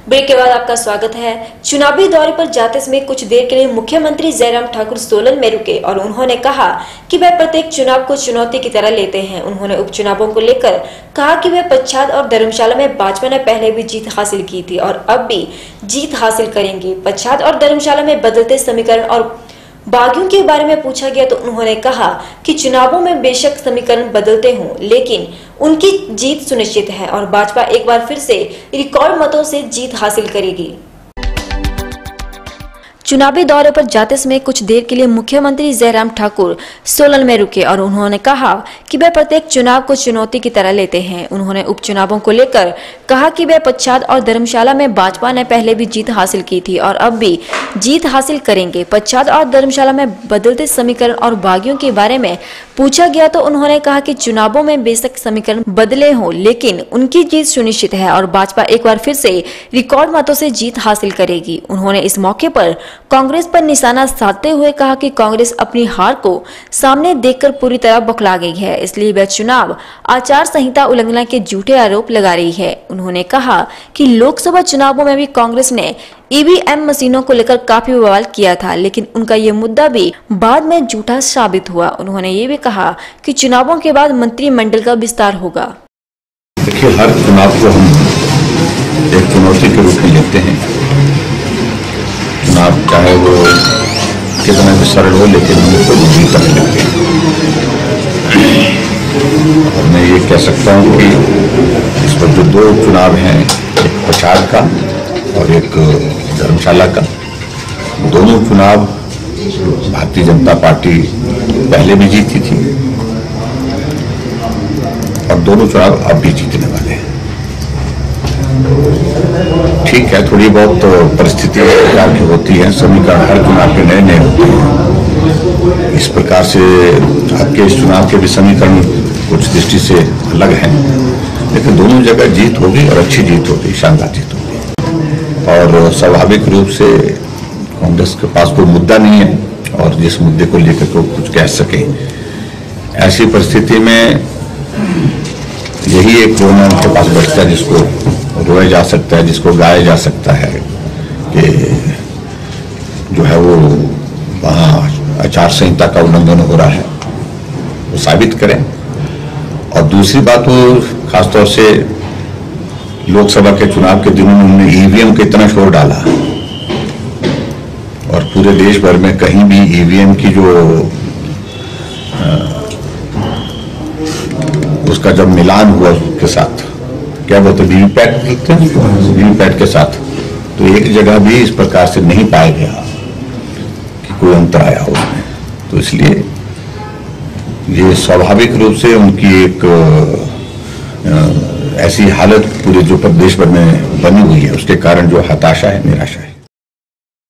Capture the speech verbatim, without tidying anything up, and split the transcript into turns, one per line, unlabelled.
Break के बाद आपका स्वागत है। चुनावी दौरे पर जाते समय कुछ देर के लिए मुख्यमंत्री जयराम ठाकुर सोलन में रुके और उन्होंने कहा कि वे प्रत्येक चुनाव को चुनौती की तरह लेते हैं। उन्होंने उपचुनावों को लेकर कहा कि वे पच्छाद और धर्मशाला में भाजपा ने पहले भी जीत हासिल की थी और अब भी जीत हासिल करेंगे। पच्छाद और धर्मशाला में बदलते समीकरण और बागियों के बारे में पूछा गया तो उन्होंने कहा कि चुनावों में बेशक समीकरण बदलते हों, लेकिन उनकी जीत सुनिश्चित है और भाजपा एक बार फिर से रिकॉर्ड मतों से जीत हासिल करेगी। चुनावी दौरे पर जाते समय कुछ देर के लिए मुख्यमंत्री जयराम ठाकुर सोलन में रुके और उन्होंने कहा कि वे प्रत्येक चुनाव को चुनौती की तरह लेते हैं। उन्होंने उपचुनावों को लेकर कहा कि वे पच्छाद और धर्मशाला में भाजपा ने पहले भी जीत हासिल की थी और अब भी जीत हासिल करेंगे। पच्छाद और धर्मशाला में बदलते समीकरण और बागियों के बारे में पूछा गया तो उन्होंने कहा कि चुनावों में बेशक समीकरण बदले हों, लेकिन उनकी जीत सुनिश्चित है और भाजपा एक बार फिर से रिकॉर्ड मतों से जीत हासिल करेगी। उन्होंने इस मौके पर कांग्रेस पर निशाना साधते हुए कहा कि कांग्रेस अपनी हार को सामने देखकर पूरी तरह बौखला गई है, इसलिए वह चुनाव आचार संहिता उल्लंघन के झूठे आरोप लगा रही है। उन्होंने कहा कि लोकसभा चुनावों में भी कांग्रेस ने ईवीएम मशीनों को लेकर काफी बवाल किया था, लेकिन उनका ये मुद्दा भी बाद में झूठा साबित हुआ। उन्होंने ये भी कहा कि चुनावों के बाद मंत्रिमंडल का विस्तार होगा।
देखिए, हर चुनाव को हम एक चुनौती के रूप में लेते हैं। चुनाव चाहे वो कितना भी सरल हो, लेकिन हमको जीत तक लगते हैं। और मैं ये कह सकता हूँ कि इस पर जो दो चुनाव हैं, एक पच्छाद का और एक धर्मशाला का, दोनों चुनाव भारतीय जनता पार्टी पहले भी जीती थी और दोनों चुनाव अब भी जीतने वाले हैं। ठीक है, थोड़ी बहुत परिस्थिति इस प्रकार की होती है, समीकरण हर चुनाव के नए नए होते हैं। इस प्रकार से आपके इस चुनाव के भी समीकरण कुछ दृष्टि से अलग हैं, लेकिन दोनों जगह जीत होगी और अच्छी जीत होगी, शानदार जीत होगी। और स्वाभाविक रूप से कांग्रेस के पास कोई मुद्दा नहीं है और जिस मुद्दे को लेकर को कुछ कह सके, ऐसी परिस्थिति में यही एक रोना उनके पास बचता है, जिसको रोया जा सकता है, जिसको गाया जा सकता है कि जो है वो वहाँ आचार संहिता का उल्लंघन हो रहा है, वो साबित करें। और दूसरी बात, वो खासतौर से लोकसभा के चुनाव के दिनों में उन्होंने ईवीएम का इतना शोर डाला और पूरे देश भर में कहीं भी ईवीएम की जो आ, उसका जब मिलान हुआ उसके साथ, क्या बोलते वीवीपैट वीवीपैट के साथ, तो एक जगह भी इस प्रकार से नहीं पाया गया कि कोई अंतर आया उसमें। तो इसलिए ये स्वाभाविक रूप से उनकी एक आ, ऐसी हालत पूरे जो प्रदेश भर में बनी हुई है, उसके कारण जो हताशा है, निराशा है।